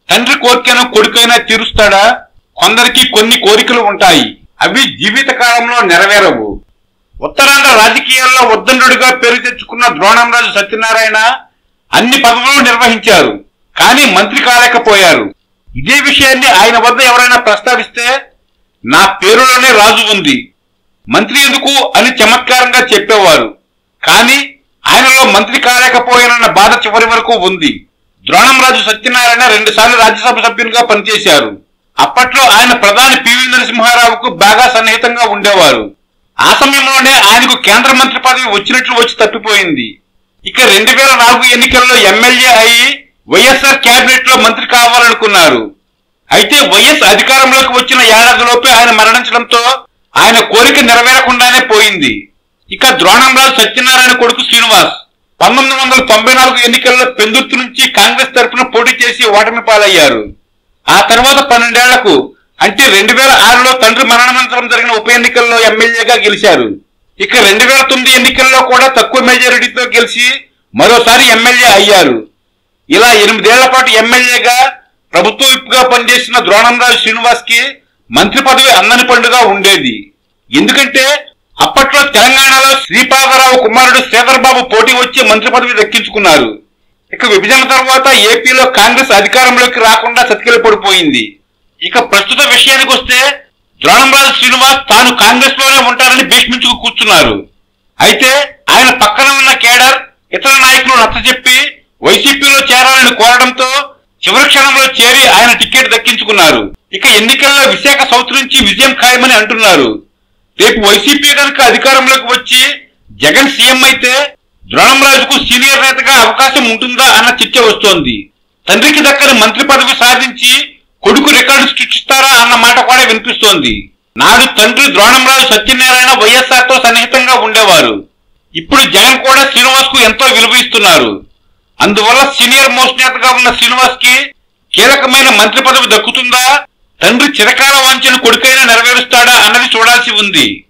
తండ్రి కోరికను కొడుకైనా తీరుస్తాడా? కొందరికి కొన్ని కోరికలు ఉంటాయి, అవి జీవిత కాలంలో నెరవేరవు. ఉత్తరాంధ్ర రాజకీయాల్లో ఉద్దండుడిగా పేరు తెచ్చుకున్న ద్రోణంరాజు సత్యనారాయణ అన్ని పదవులు నిర్వహించారు, కానీ మంత్రి కాలేకపోయారు. ఇదే విషయాన్ని ఆయన వద్ద ఎవరైనా ప్రస్తావిస్తే నా పేరులోనే రాజు ఉంది, మంత్రి ఎందుకు అని చమత్కారంగా చెప్పేవారు. కానీ ఆయనలో మంత్రి కాలేకపోయానన్న బాధ చివరి వరకు ఉంది. ద్రోణంరాజు సత్యనారాయణ 2 సార్లు రాజ్యసభ సభ్యునిగా పనిచేశారు. అప్పట్లో ఆయన ప్రధాని పివి నరసింహారావుకు బాగా సన్నిహితంగా ఉండేవారు. ఆ సమయంలోనే ఆయనకు కేంద్ర మంత్రి పదవి వచ్చినట్లు వచ్చి తప్పిపోయింది. ఇక 2004 ఎన్నికల్లో ఎమ్మెల్యే అయి వైఎస్ఆర్ కేబినెట్ లో మంత్రి కావాలనుకున్నారు. అయితే వైఎస్ అధికారంలోకి వచ్చిన ఏడాదిలోపే ఆయన మరణించడంతో ఆయన కోరిక నెరవేరకుండానే పోయింది. ఇక ద్రోణంరాజు సత్యనారాయణ కొడుకు శ్రీనివాస్ 1994 ఎన్నికల్లో పెందుర్తి నుంచి కాంగ్రెస్ తరఫున పోటీ చేసి ఓటమి పాలయ్యారు. ఆ తర్వాత 12 ఏళ్లకు అంటే 2006లో తండ్రి మరణానంతరం జరిగిన ఉప ఎన్నికల్లో ఎమ్మెల్యేగా గెలిచారు. ఇక 2009 ఎన్నికల్లో కూడా తక్కువ మెజారిటీతో గెలిచి మరోసారి ఎమ్మెల్యే అయ్యారు. ఇలా 8 ఏళ్ల పాటు ఎమ్మెల్యేగా ప్రభుత్వ విప్గా పనిచేసిన ద్రోణంరాజు శ్రీనివాస్ కి మంత్రి పదవి అందని పండుగ ఉండేది. ఎందుకంటే అప్పట్లో తెలంగాణలో శ్రీపాదరావు కుమారుడు శ్రీధర్ బాబు పోటీ వచ్చి మంత్రి పదవి దక్కించుకున్నారు. ఇక విభజన తర్వాత ఏపీలో కాంగ్రెస్ అధికారంలోకి రాకుండా చతికిల పడిపోయింది. ఇక ప్రస్తుత విషయానికి వస్తే ద్రోణంరాజు శ్రీనివాస్ తాను కాంగ్రెస్ లోనే ఉంటారని భీష్మించుకు కూర్చున్నారు. అయితే ఆయన పక్కన ఉన్న కేడర్ ఇతర నాయకులు నచ్చజెప్పి వైసీపీలో చేరాలని కోరడంతో చివరి క్షణంలో చేరి ఆయన టికెట్ దక్కించుకున్నారు. ఇక ఎన్నికల్లో విశాఖ సౌత్ నుంచి విజయం ఖాయమని అంటున్నారు. రేపు వైసీపీ కనుక అధికారంలోకి వచ్చి జగన్ సీఎం అయితే ద్రోణంరాజుకు సీనియర్ నేతగా అవకాశం ఉంటుందా అన్న చర్చ వస్తోంది. తండ్రికి దక్కని మంత్రి పదవి సాధించి కొడుకు రికార్డు సృష్టిస్తారా అన్న మాట కూడా వినిపిస్తోంది. నాడు తండ్రి ద్రోణంరాజు సత్యనారాయణ వైఎస్ఆర్ తో సన్నిహితంగా ఉండేవారు. ఇప్పుడు జగన్ కూడా శ్రీనివాస్ కు ఎంతో విలువ ఇస్తున్నారు. అందువల్ల సీనియర్ మోస్ట్ నేతగా ఉన్న శ్రీనివాస్ కి కీలకమైన మంత్రి పదవి దక్కుతుందా, తండ్రి చిరకాల వాంఛను కొడుకైనా నెరవేరుస్తాడా అన్నది చూడాల్సి ఉంది.